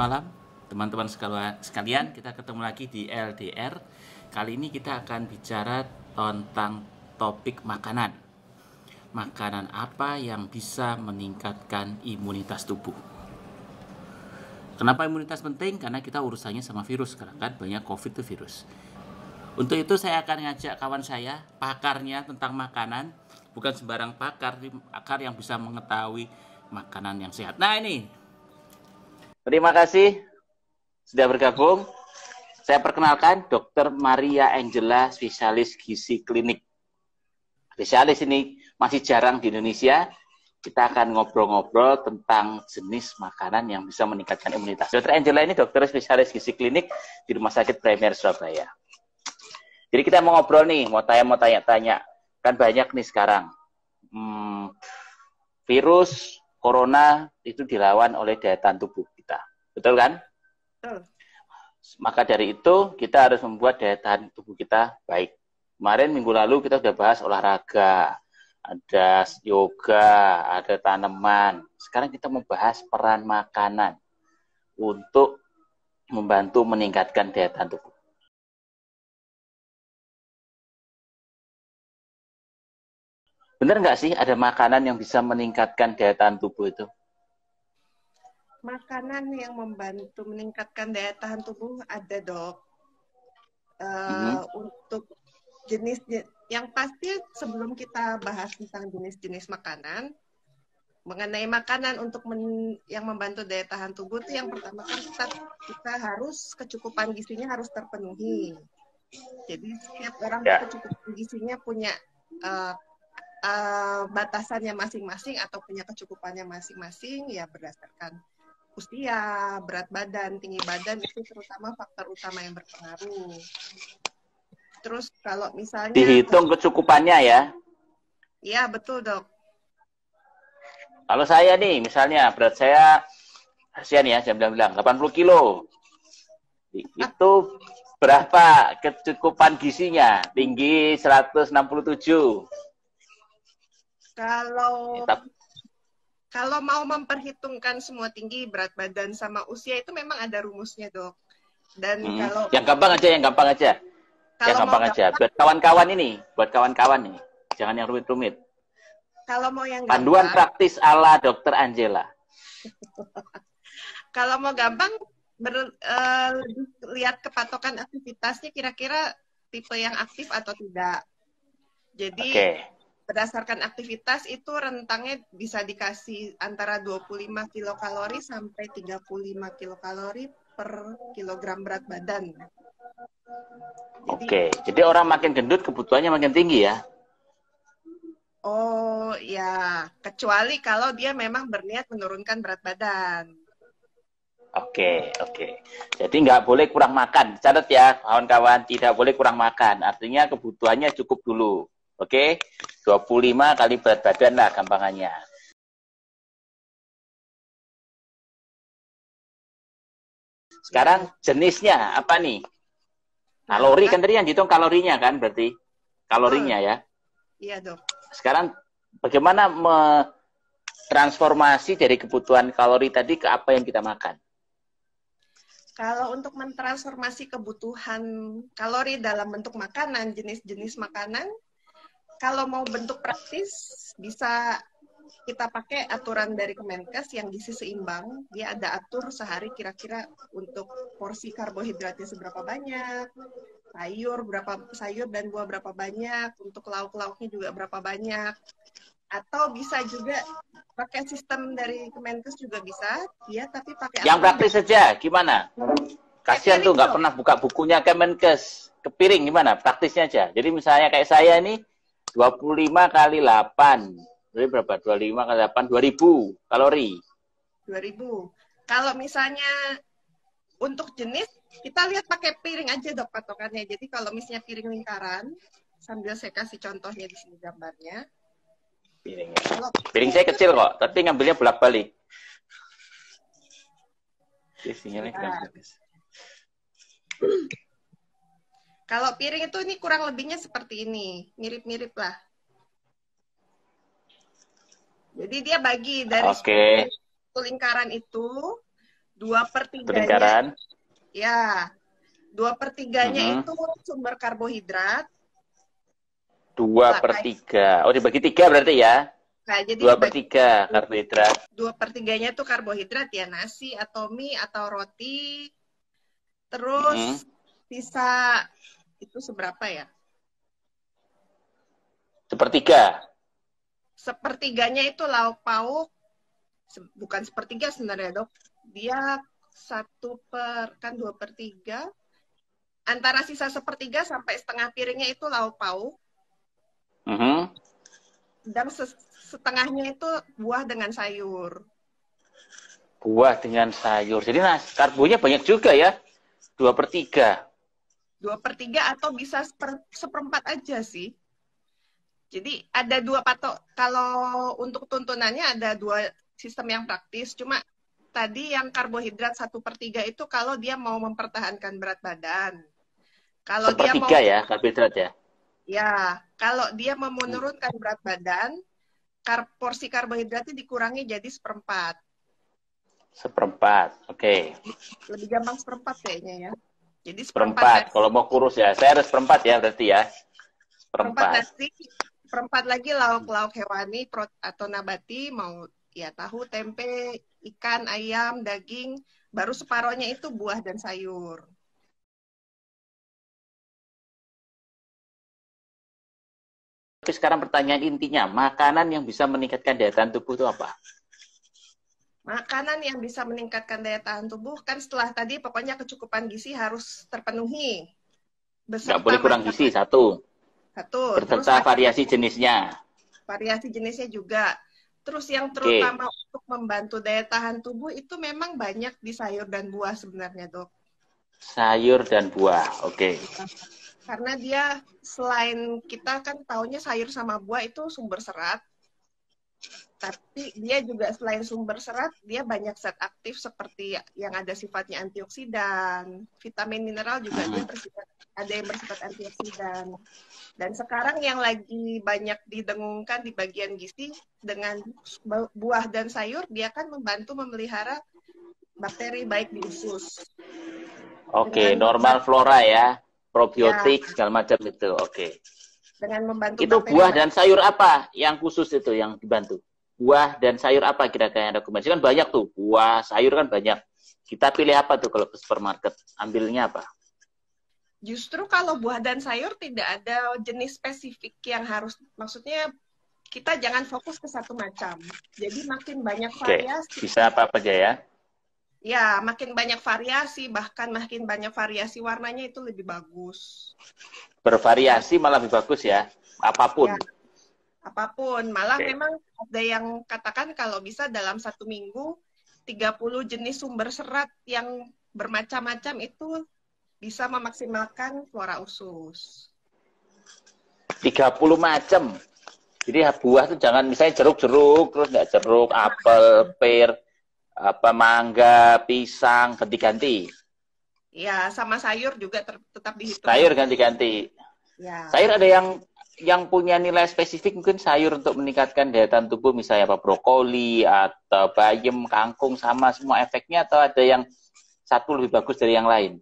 malam teman-teman sekalian, kita ketemu lagi di LDR. Kali ini kita akan bicara tentang topik makanan. Makanan apa yang bisa meningkatkan imunitas tubuh? Kenapa imunitas penting? Karena kita urusannya sama virus sekarang kan, banyak COVID itu virus. Untuk itu saya akan ngajak kawan saya, pakarnya tentang makanan, bukan sembarang pakar, pakar yang bisa mengetahui makanan yang sehat. Nah ini, terima kasih sudah bergabung. Saya perkenalkan Dr. Maria Angela, spesialis gizi klinik. Spesialis ini masih jarang di Indonesia. Kita akan ngobrol-ngobrol tentang jenis makanan yang bisa meningkatkan imunitas. Dr. Angela ini dokter spesialis gizi klinik di Rumah Sakit Premier Surabaya. Jadi kita mau ngobrol nih, mau tanya-tanya. Kan banyak nih sekarang. Virus corona itu dilawan oleh daya tahan tubuh kita. Betul kan? Betul. Maka dari itu kita harus membuat daya tahan tubuh kita baik. Kemarin minggu lalu kita sudah bahas olahraga, ada yoga, ada tanaman. Sekarang kita membahas peran makanan untuk membantu meningkatkan daya tahan tubuh. Benar nggak sih ada makanan yang bisa meningkatkan daya tahan tubuh itu? Makanan yang membantu meningkatkan daya tahan tubuh ada, Dok. Untuk jenis yang pasti sebelum kita bahas tentang jenis-jenis makanan, mengenai makanan untuk yang membantu daya tahan tubuh itu yang pertama kan kita harus kecukupan gizinya harus terpenuhi. Jadi setiap orang kecukupan gizinya punya batasannya masing-masing atau punya kecukupannya masing-masing ya berdasarkan usia, berat badan, tinggi badan itu terutama faktor utama yang berpengaruh. Terus kalau misalnya dihitung kecukupannya ya? Iya betul, Dok. Kalau saya nih misalnya berat saya kasihan ya, saya bilang 80 kilo. Itu berapa kecukupan gizinya? Tinggi 167. Kalau mau memperhitungkan semua tinggi, berat badan sama usia itu memang ada rumusnya, Dok. Dan kalau yang gampang aja. Buat kawan-kawan ini, jangan yang rumit-rumit. Kalau mau yang panduan gampang, praktis ala Dr. Angela. Kalau mau gampang, lihat kepatokan aktivitasnya kira-kira tipe yang aktif atau tidak. Jadi berdasarkan aktivitas itu rentangnya bisa dikasih antara 25 kilokalori sampai 35 kilokalori per kilogram berat badan. Jadi orang makin gendut kebutuhannya makin tinggi ya? Oh ya, kecuali kalau dia memang berniat menurunkan berat badan. Oke. Jadi nggak boleh kurang makan. Catat ya kawan-kawan, tidak boleh kurang makan. Artinya kebutuhannya cukup dulu. Oke, 25 kali berat badan lah gampangannya. Sekarang jenisnya apa nih? Kalori kan tadi yang dihitung kalorinya kan berarti? Kalorinya ya? Iya, Dok. Sekarang bagaimana transformasi dari kebutuhan kalori tadi ke apa yang kita makan? Kalau untuk mentransformasi kebutuhan kalori dalam bentuk makanan, jenis-jenis makanan, kalau mau bentuk praktis, bisa kita pakai aturan dari Kemenkes yang gizi seimbang. Dia ada atur sehari kira-kira untuk porsi karbohidratnya seberapa banyak, sayur dan buah berapa banyak, untuk lauk-lauknya juga berapa banyak. Atau bisa juga pakai sistem dari Kemenkes juga bisa, ya, tapi pakai yang praktis saja, gimana? Kasihan tuh nggak pernah buka bukunya Kemenkes. Kepiring gimana? Praktisnya aja. Jadi misalnya kayak saya ini 25 kali 8. Jadi berapa? 25 kali 8, 2000 kalori. 2000. Kalau misalnya untuk jenis, kita lihat pakai piring aja, Dok, patokannya. Jadi kalau misalnya piring lingkaran, sambil saya kasih contohnya di sini gambarnya. Piring saya kecil kok, tapi ngambilnya bolak-balik. Kalau piring itu ini kurang lebihnya seperti ini, mirip-mirip lah. Jadi dia bagi dari lingkaran itu 2/3-nya, Lingkaran. ya, 2/3-nya itu sumber karbohidrat. 2/3. Oh, dibagi 3 berarti ya? Nah, jadi 2/3 karbohidrat. 2/3-nya itu karbohidrat ya, nasi atau mie atau roti. Terus sisa itu seberapa ya? 1/3. 1/3-nya itu lauk pauk. Bukan 1/3 sebenarnya, Dok. Dia 2/3. Antara sisa 1/3 sampai setengah piringnya itu lauk pauk. Dan setengahnya itu buah dengan sayur. Buah dengan sayur. Jadi karbonya banyak juga ya. 2/3. 2/3 atau bisa 1/4 aja sih. Jadi ada dua patok. Kalau untuk tuntunannya ada 2 sistem yang praktis. Cuma tadi yang karbohidrat 1/3 itu kalau dia mau mempertahankan berat badan. Kalau dia mau 1/3 ya karbohidrat ya. Ya, kalau dia mau menurunkan berat badan, porsi karbohidratnya dikurangi jadi 1/4. 1/4, oke. Lebih gampang 1/4 kayaknya ya. Jadi 1/4. Kalau mau kurus ya, saya harus 1/4 ya berarti ya. 1/4 nasi, 1/4 lagi lauk-lauk hewani atau nabati, mau ya tahu, tempe, ikan, ayam, daging, baru separohnya itu buah dan sayur. Tapi sekarang pertanyaan intinya, makanan yang bisa meningkatkan daya tahan tubuh itu apa? Makanan yang bisa meningkatkan daya tahan tubuh, kan setelah tadi pokoknya kecukupan gizi harus terpenuhi. Nggak boleh kurang gizi, satu. Berserta variasi jenisnya. Variasi jenisnya juga. Terus yang terutama untuk membantu daya tahan tubuh itu memang banyak di sayur dan buah sebenarnya, Dok. Sayur dan buah, oke. Karena dia selain kita kan taunya sayur sama buah itu sumber serat, tapi dia juga selain sumber serat, dia banyak zat aktif seperti yang ada sifatnya antioksidan, vitamin mineral juga dia ada yang bersifat antioksidan. Dan sekarang yang lagi banyak didengungkan di bagian gizi, dengan buah dan sayur, dia kan membantu memelihara bakteri baik di usus. Oke, normal flora ya. Probiotik, segala macam itu, oke. Dengan membantu itu buah dan sayur apa yang khusus itu yang dibantu? Buah dan sayur apa kira-kira yang rekomendasi? Kan banyak tuh, buah, sayur kan banyak. Kita pilih apa tuh kalau ke supermarket? Ambilnya apa? Justru kalau buah dan sayur tidak ada jenis spesifik yang harus, maksudnya kita jangan fokus ke satu macam. Jadi makin banyak variasi. Bisa apa aja ya? Ya, makin banyak variasi, bahkan makin banyak variasi warnanya itu lebih bagus. Bervariasi malah lebih bagus ya, apapun. Ya, apapun, malah memang ada yang katakan kalau bisa dalam 1 minggu 30 jenis sumber serat yang bermacam-macam itu bisa memaksimalkan flora usus. 30 macam. Jadi buah itu jangan misalnya jeruk-jeruk, terus nggak jeruk, apel, pir, mangga, pisang, ganti-ganti. Ya, sama sayur juga tetap dihitung. Sayur ganti-ganti. Ya. Sayur ada yang punya nilai spesifik, mungkin sayur untuk meningkatkan daya tahan tubuh, misalnya apa, brokoli atau bayam, kangkung, sama semua efeknya, atau ada yang satu lebih bagus dari yang lain?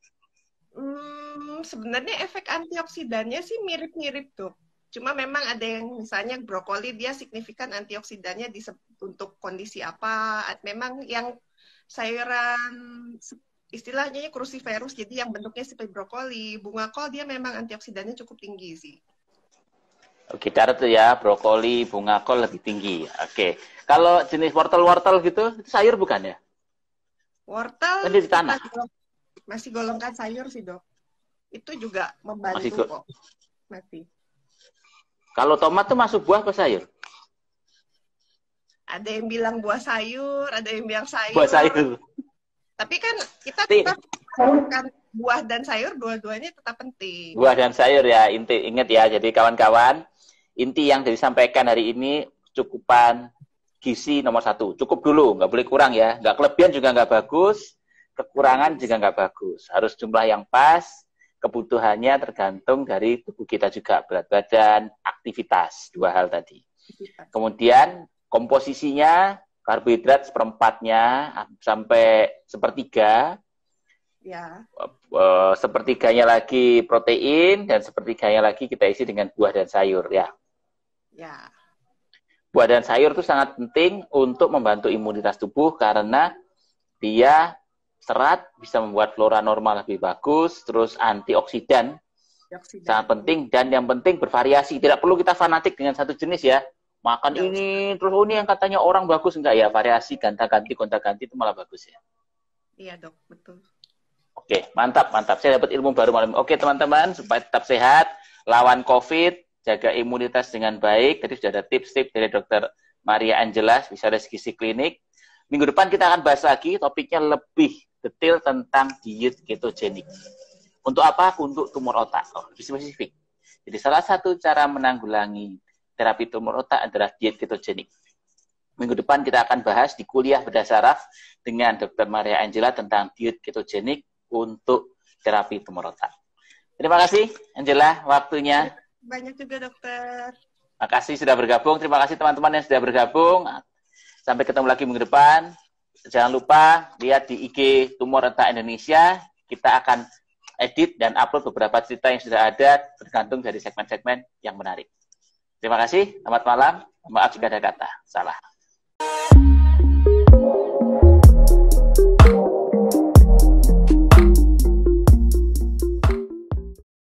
Sebenarnya efek antioksidannya sih mirip-mirip tuh. Cuma memang ada yang misalnya brokoli dia signifikan antioksidannya untuk kondisi apa. Memang yang sayuran istilahnya cruciferous, jadi yang bentuknya seperti brokoli, bunga kol dia memang antioksidannya cukup tinggi sih. Oke, catat tuh ya, brokoli, bunga kol lebih tinggi. Oke. Kalau jenis wortel-wortel gitu, itu sayur bukan ya? Wortel kan di tanah. Masih golongkan sayur sih, Dok. Itu juga membantu kok. Masih. Kalau tomat tuh masuk buah apa sayur? Ada yang bilang buah sayur, ada yang bilang sayur. Buah sayur. Tapi kan kita tetap menggunakan buah dan sayur, dua-duanya tetap penting. Buah dan sayur ya, ingat ya. Jadi kawan-kawan, inti yang disampaikan hari ini, cukupan gizi nomor 1. Cukup dulu, nggak boleh kurang ya. Nggak kelebihan juga nggak bagus, kekurangan juga nggak bagus. Harus jumlah yang pas, kebutuhannya tergantung dari tubuh kita juga, berat badan, aktivitas, 2 hal tadi. Kemudian komposisinya, karbohidrat seperempatnya sampai sepertiga. Ya. Sepertiganya lagi protein dan sepertiganya lagi kita isi dengan buah dan sayur ya. Ya. Buah dan sayur itu sangat penting untuk membantu imunitas tubuh karena dia serat, bisa membuat flora normal lebih bagus, terus antioksidan sangat penting, dan yang penting bervariasi. Tidak perlu kita fanatik dengan satu jenis ya. Makan ini, terus ini yang katanya orang bagus, enggak ya, variasi, gonta-ganti itu malah bagus ya. Iya dok, betul. Oke, mantap. Saya dapat ilmu baru malam. Oke teman-teman, supaya tetap sehat, lawan COVID, jaga imunitas dengan baik. Tadi sudah ada tips-tips dari Dr. Maria Angela, spesialis gizi klinik. Minggu depan kita akan bahas lagi, topiknya lebih detail tentang diet ketogenik. Untuk apa? Untuk tumor otak. Lebih spesifik. Jadi salah satu cara menanggulangi terapi tumor otak adalah diet ketogenik. Minggu depan kita akan bahas di kuliah bedah saraf dengan Dr. Maria Angela tentang diet ketogenik untuk terapi tumor otak. Terima kasih Angela, waktunya. Banyak juga dokter. Terima kasih sudah bergabung. Terima kasih teman-teman yang sudah bergabung. Sampai ketemu lagi minggu depan. Jangan lupa lihat di IG Tumor Otak Indonesia. Kita akan edit dan upload beberapa cerita yang sudah ada tergantung dari segmen-segmen yang menarik. Terima kasih, selamat malam. Maaf jika ada kata salah.